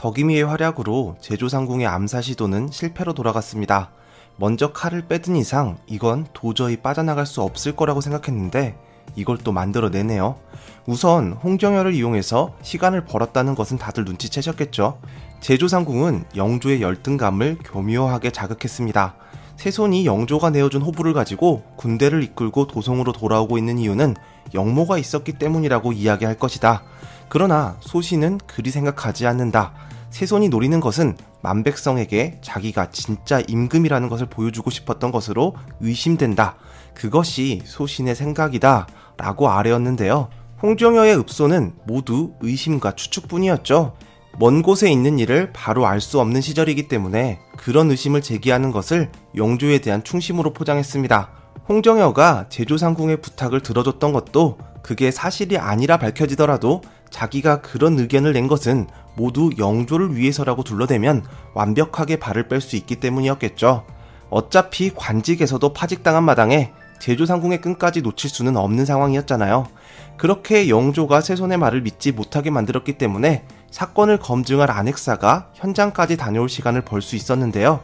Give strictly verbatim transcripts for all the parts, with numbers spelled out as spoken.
덕임이의 활약으로 제조상궁의 암살 시도는 실패로 돌아갔습니다. 먼저 칼을 빼든 이상 이건 도저히 빠져나갈 수 없을 거라고 생각했는데 이걸 또 만들어내네요. 우선 홍정열을 이용해서 시간을 벌었다는 것은 다들 눈치채셨겠죠. 제조상궁은 영조의 열등감을 교묘하게 자극했습니다. 세손이 영조가 내어준 호부를 가지고 군대를 이끌고 도성으로 돌아오고 있는 이유는 영모가 있었기 때문이라고 이야기할 것이다. 그러나 소신은 그리 생각하지 않는다. 세손이 노리는 것은 만백성에게 자기가 진짜 임금이라는 것을 보여주고 싶었던 것으로 의심된다. 그것이 소신의 생각이다 라고 아뢰었는데요. 홍정열의 읍소는 모두 의심과 추측뿐이었죠. 먼 곳에 있는 일을 바로 알 수 없는 시절이기 때문에 그런 의심을 제기하는 것을 영조에 대한 충심으로 포장했습니다. 홍정여가 제조상궁의 부탁을 들어줬던 것도 그게 사실이 아니라 밝혀지더라도 자기가 그런 의견을 낸 것은 모두 영조를 위해서라고 둘러대면 완벽하게 발을 뺄 수 있기 때문이었겠죠. 어차피 관직에서도 파직당한 마당에 제조상궁의 끈까지 놓칠 수는 없는 상황이었잖아요. 그렇게 영조가 세손의 말을 믿지 못하게 만들었기 때문에 사건을 검증할 안핵사가 현장까지 다녀올 시간을 벌 수 있었는데요.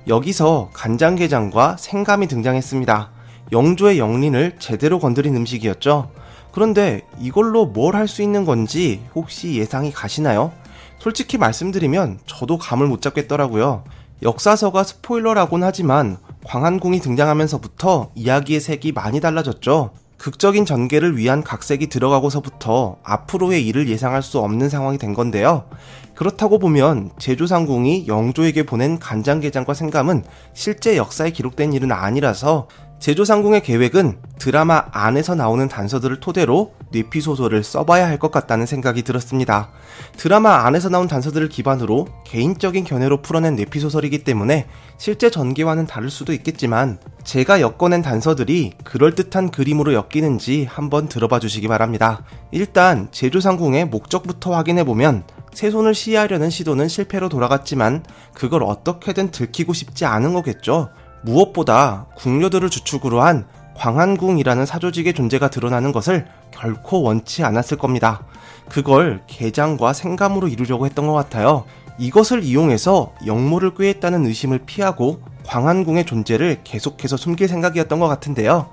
여기서 간장게장과 생감이 등장했습니다. 영조의 영린을 제대로 건드린 음식이었죠. 그런데 이걸로 뭘 할 수 있는 건지 혹시 예상이 가시나요? 솔직히 말씀드리면 저도 감을 못 잡겠더라고요. 역사서가 스포일러라곤 하지만 광안궁이 등장하면서부터 이야기의 색이 많이 달라졌죠. 극적인 전개를 위한 각색이 들어가고서부터 앞으로의 일을 예상할 수 없는 상황이 된 건데요. 그렇다고 보면 제조상궁이 영조에게 보낸 간장게장과 생감은 실제 역사에 기록된 일은 아니라서 제조상궁의 계획은 드라마 안에서 나오는 단서들을 토대로 뇌피소설을 써봐야 할 것 같다는 생각이 들었습니다. 드라마 안에서 나온 단서들을 기반으로 개인적인 견해로 풀어낸 뇌피소설이기 때문에 실제 전개와는 다를 수도 있겠지만 제가 엮어낸 단서들이 그럴듯한 그림으로 엮이는지 한번 들어봐 주시기 바랍니다. 일단 제조상궁의 목적부터 확인해보면 세손을 시해하려는 시도는 실패로 돌아갔지만 그걸 어떻게든 들키고 싶지 않은 거겠죠. 무엇보다 궁녀들을 주축으로 한 광안궁이라는 사조직의 존재가 드러나는 것을 결코 원치 않았을 겁니다. 그걸 게장과 생감으로 이루려고 했던 것 같아요. 이것을 이용해서 영모를 꾀했다는 의심을 피하고 광안궁의 존재를 계속해서 숨길 생각이었던 것 같은데요.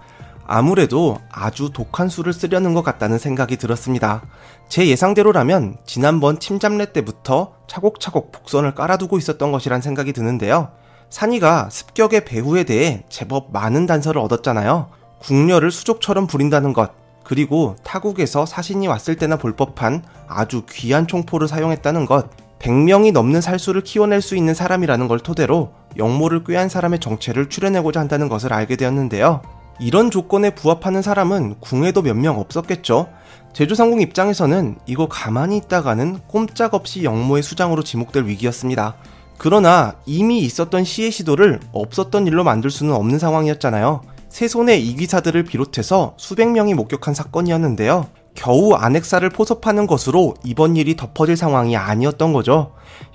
아무래도 아주 독한 수를 쓰려는 것 같다는 생각이 들었습니다. 제 예상대로라면 지난번 침잠례 때부터 차곡차곡 복선을 깔아두고 있었던 것이란 생각이 드는데요. 산이가 습격의 배후에 대해 제법 많은 단서를 얻었잖아요. 궁녀를 수족처럼 부린다는 것, 그리고 타국에서 사신이 왔을 때나 볼 법한 아주 귀한 총포를 사용했다는 것, 백 명이 넘는 살수를 키워낼 수 있는 사람이라는 걸 토대로 영모를 꾀한 사람의 정체를 추려내고자 한다는 것을 알게 되었는데요. 이런 조건에 부합하는 사람은 궁에도 몇 명 없었겠죠. 제조상궁 입장에서는 이거 가만히 있다가는 꼼짝없이 영모의 수장으로 지목될 위기였습니다. 그러나 이미 있었던 시해 시도를 없었던 일로 만들 수는 없는 상황이었잖아요. 세손의 이귀사들을 비롯해서 수백 명이 목격한 사건이었는데요. 겨우 안핵사를 포섭하는 것으로 이번 일이 덮어질 상황이 아니었던 거죠.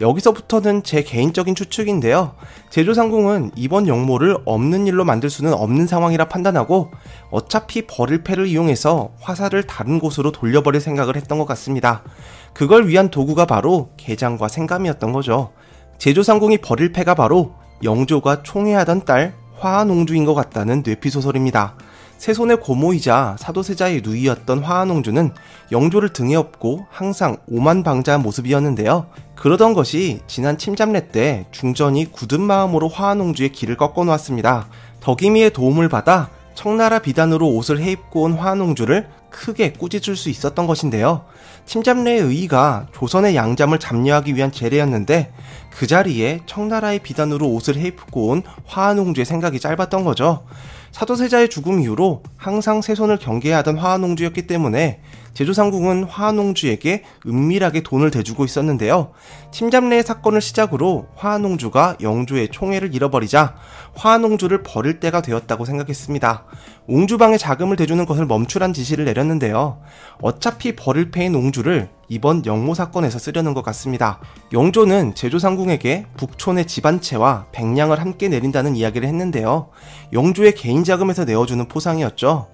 여기서부터는 제 개인적인 추측인데요. 제조상궁은 이번 영모를 없는 일로 만들 수는 없는 상황이라 판단하고 어차피 버릴 패를 이용해서 화살을 다른 곳으로 돌려버릴 생각을 했던 것 같습니다. 그걸 위한 도구가 바로 게장과 생감이었던 거죠. 제조상궁이 버릴 패가 바로 영조가 총애하던 딸 화한옹주인 것 같다는 뇌피소설입니다. 세손의 고모이자 사도세자의 누이였던 화한옹주는 영조를 등에 업고 항상 오만방자한 모습이었는데요. 그러던 것이 지난 침잠례 때 중전이 굳은 마음으로 화한옹주의 길을 꺾어놓았습니다. 덕임이의 도움을 받아 청나라 비단으로 옷을 해입고 온 화한옹주를 크게 꾸짖을 수 있었던 것인데요. 침잠례의 의의가 조선의 양잠을 잡려하기 위한 제례였는데 그 자리에 청나라의 비단으로 옷을 해입고 온 화한옹주의 생각이 짧았던 거죠. 사도세자의 죽음 이후로 항상 세손을 경계하던 화한옹주였기 때문에 제조상궁은 화한옹주에게 은밀하게 돈을 대주고 있었는데요. 침잠례의 사건을 시작으로 화한옹주가 영조의 총애를 잃어버리자 화한옹주를 버릴 때가 되었다고 생각했습니다. 옹주방에 자금을 대주는 것을 멈추란 지시를 내렸는데요. 어차피 버릴 패인 옹주를 이번 영모 사건에서 쓰려는 것 같습니다. 영조는 제조상궁에게 북촌의 집안채와 백냥을 함께 내린다는 이야기를 했는데요. 영조의 개인 자금에서 내어주는 포상이었죠.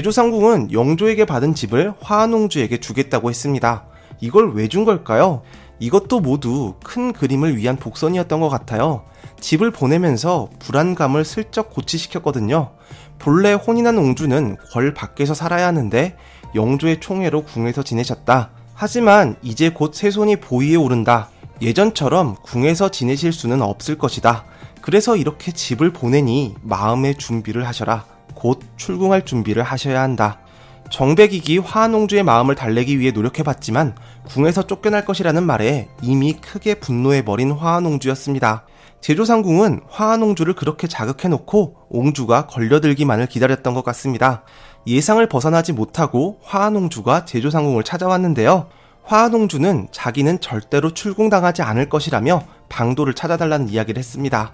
제조상궁은 영조에게 받은 집을 화한옹주에게 주겠다고 했습니다. 이걸 왜 준 걸까요? 이것도 모두 큰 그림을 위한 복선이었던 것 같아요. 집을 보내면서 불안감을 슬쩍 고치시켰거든요. 본래 혼인한 옹주는 궐 밖에서 살아야 하는데 영조의 총애로 궁에서 지내셨다. 하지만 이제 곧 세손이 보위에 오른다. 예전처럼 궁에서 지내실 수는 없을 것이다. 그래서 이렇게 집을 보내니 마음의 준비를 하셔라. 곧 출궁할 준비를 하셔야 한다. 정백익이 화한옹주의 마음을 달래기 위해 노력해봤지만 궁에서 쫓겨날 것이라는 말에 이미 크게 분노해버린 화한옹주였습니다. 제조상궁은 화한옹주를 그렇게 자극해놓고 옹주가 걸려들기만을 기다렸던 것 같습니다. 예상을 벗어나지 못하고 화한옹주가 제조상궁을 찾아왔는데요. 화한옹주는 자기는 절대로 출궁당하지 않을 것이라며 방도를 찾아달라는 이야기를 했습니다.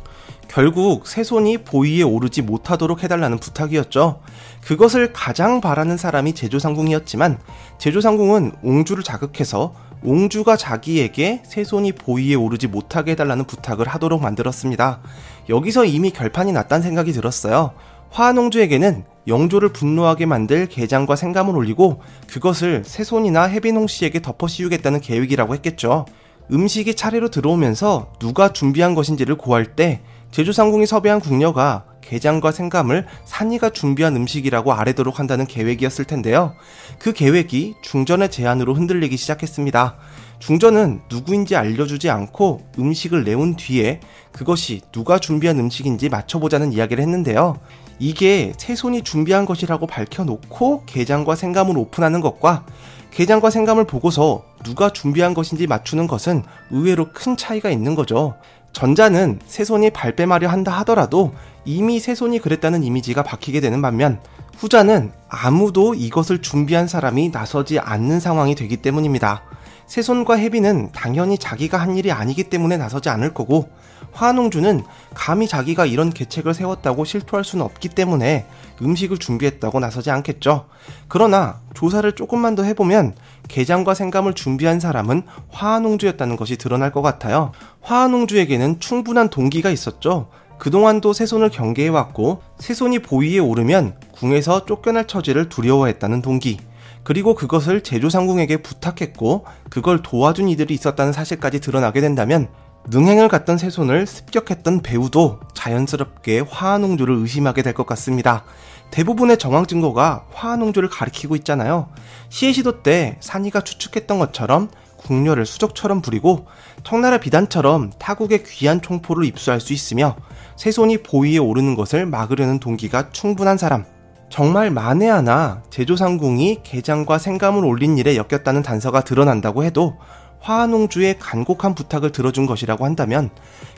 결국 세손이 보위에 오르지 못하도록 해달라는 부탁이었죠. 그것을 가장 바라는 사람이 제조상궁이었지만 제조상궁은 옹주를 자극해서 옹주가 자기에게 세손이 보위에 오르지 못하게 해달라는 부탁을 하도록 만들었습니다. 여기서 이미 결판이 났다는 생각이 들었어요. 화한옹주에게는 영조를 분노하게 만들 게장과 생감을 올리고 그것을 세손이나 혜빈홍씨에게 덮어씌우겠다는 계획이라고 했겠죠. 음식이 차례로 들어오면서 누가 준비한 것인지를 고할 때 제조상궁이 섭외한 궁녀가 게장과 생감을 산이가 준비한 음식이라고 아뢰도록 한다는 계획이었을 텐데요. 그 계획이 중전의 제안으로 흔들리기 시작했습니다. 중전은 누구인지 알려주지 않고 음식을 내온 뒤에 그것이 누가 준비한 음식인지 맞춰보자는 이야기를 했는데요. 이게 세손이 준비한 것이라고 밝혀놓고 게장과 생감을 오픈하는 것과 게장과 생감을 보고서 누가 준비한 것인지 맞추는 것은 의외로 큰 차이가 있는 거죠. 전자는 세손이 발뺌하려 한다 하더라도 이미 세손이 그랬다는 이미지가 박히게 되는 반면 후자는 아무도 이것을 준비한 사람이 나서지 않는 상황이 되기 때문입니다. 세손과 혜빈은 당연히 자기가 한 일이 아니기 때문에 나서지 않을 거고 화한옹주는 감히 자기가 이런 계책을 세웠다고 실토할 수는 없기 때문에 음식을 준비했다고 나서지 않겠죠. 그러나 조사를 조금만 더 해보면 게장과 생감을 준비한 사람은 화한옹주였다는 것이 드러날 것 같아요. 화한옹주에게는 충분한 동기가 있었죠. 그동안도 세손을 경계해왔고 세손이 보위에 오르면 궁에서 쫓겨날 처지를 두려워했다는 동기, 그리고 그것을 제조상궁에게 부탁했고 그걸 도와준 이들이 있었다는 사실까지 드러나게 된다면 능행을 갖던 세손을 습격했던 배우도 자연스럽게 화한옹주를 의심하게 될 것 같습니다. 대부분의 정황 증거가 화한옹주를 가리키고 있잖아요. 시해시도 때 산이가 추측했던 것처럼 궁녀를 수족처럼 부리고 청나라 비단처럼 타국의 귀한 총포를 입수할 수 있으며 세손이 보위에 오르는 것을 막으려는 동기가 충분한 사람, 정말 만에 하나 제조상궁이 게장과 생감을 올린 일에 엮였다는 단서가 드러난다고 해도 화한옹주의 간곡한 부탁을 들어준 것이라고 한다면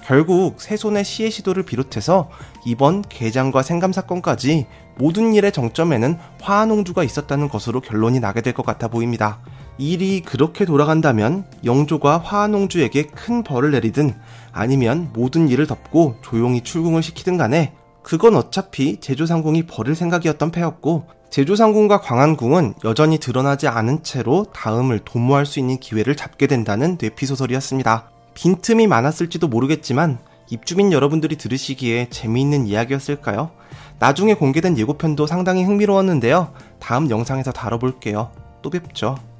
결국 세손의 시해 시도를 비롯해서 이번 게장과 생감 사건까지 모든 일의 정점에는 화한옹주가 있었다는 것으로 결론이 나게 될 것 같아 보입니다. 일이 그렇게 돌아간다면 영조가 화한옹주에게 큰 벌을 내리든 아니면 모든 일을 덮고 조용히 출궁을 시키든 간에 그건 어차피 제조상궁이 벌일 생각이었던 패였고 제조상궁과 광안궁은 여전히 드러나지 않은 채로 다음을 도모할 수 있는 기회를 잡게 된다는 뇌피소설이었습니다. 빈틈이 많았을지도 모르겠지만 입주민 여러분들이 들으시기에 재미있는 이야기였을까요? 나중에 공개된 예고편도 상당히 흥미로웠는데요. 다음 영상에서 다뤄볼게요. 또 뵙죠.